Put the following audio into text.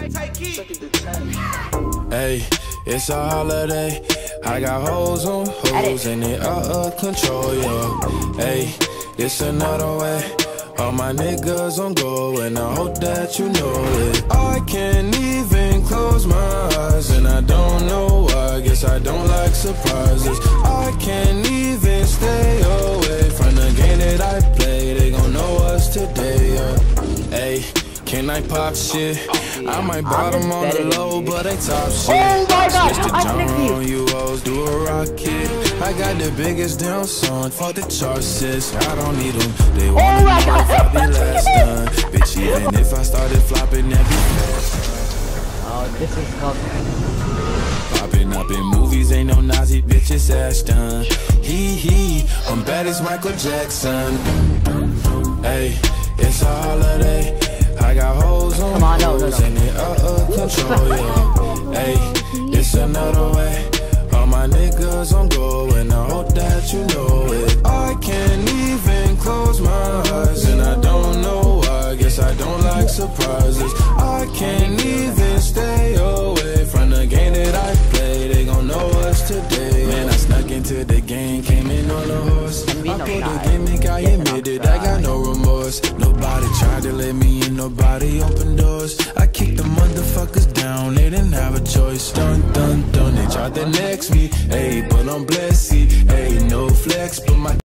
Hey, it's a holiday. I got hoes on hoes and they out of control, yo. Hey, it's another way. All my niggas on go and I hope that you know it. I can't even close my eyes and I don't know why. Guess I don't like surprises. I can't even stay away from the game that I play. They gon' know us today, yeah. Hey, can I pop shit? I might bottom on the low, but they top shit. Oh my god, Switch the I genre flicked you. on you hoes, do a rocket. I got the biggest damn song, fuck the charts, sis. I don't need them. They wanna know if I be last done. Bitch, even if I started flopping, that'd be fast. Oh, this is called Popping up in movies, ain't no Nazi bitches ass done. Hee, I'm bad as Michael Jackson. Hey, it's a holiday. I got hoes on hoes and they out of control, yeah. Hey, it's another way. All my niggas on go and I hope that you know it. I can't even close my eyes and I don't know why. Guess I don't like surprises. I can't even stay away from the game that I play. They gon' know us today. Man, I snuck into the game, came in on a horse. I put the gimmick, I admit it, I got no remorse. Nobody tried to let me in, nobody opened doors. I kicked the motherfuckers down, they didn't have a choice. Dun, dun, dun, they tried to next me. Hey, but I'm blessed, hey, no flex, but my